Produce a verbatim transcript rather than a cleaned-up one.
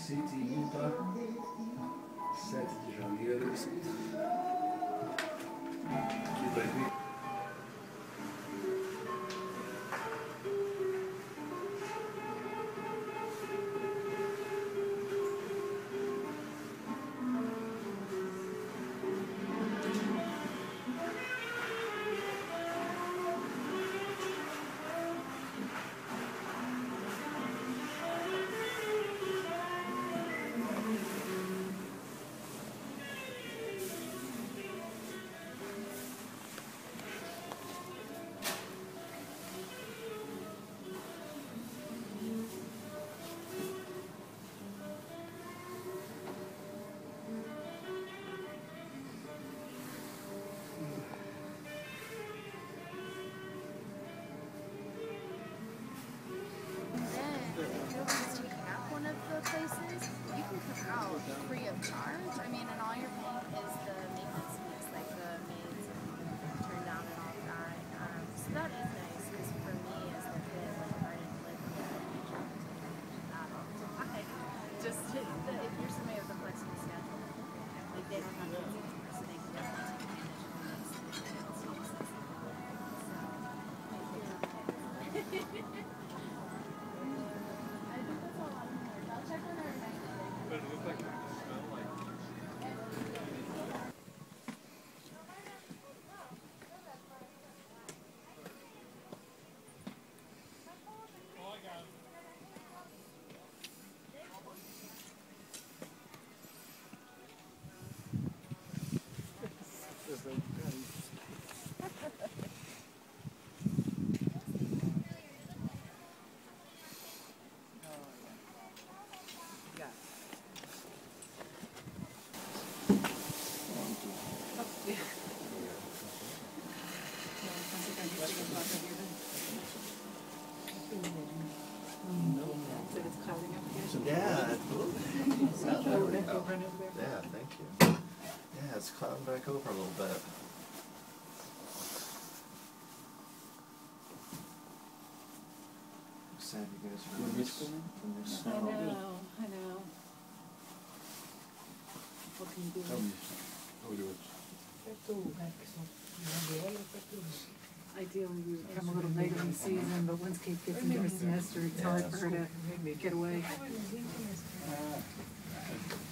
City, Utah, sete de janeiro. Que vai vir. Places, you can come out free of charge. I mean, and all you're paying is the maintenance fees, like the maids and turn down and all that. Um, so that is nice, because for me as the kid, like I didn't live with that that all the time. Just to, the, if you're somebody with a flexible schedule, like they don't have to do it, so they can definitely take advantage of this. So, But it looks like it smell like. Oh, I got it. Yeah, absolutely. Yeah, thank you. Yeah, it's clouding back over a little bit. Sad you guys are in this, in this I snow. know, I know. What can you do? Ideally, we would come a little later in the season, but once Kate gets into her semester, it's hard for her to get away.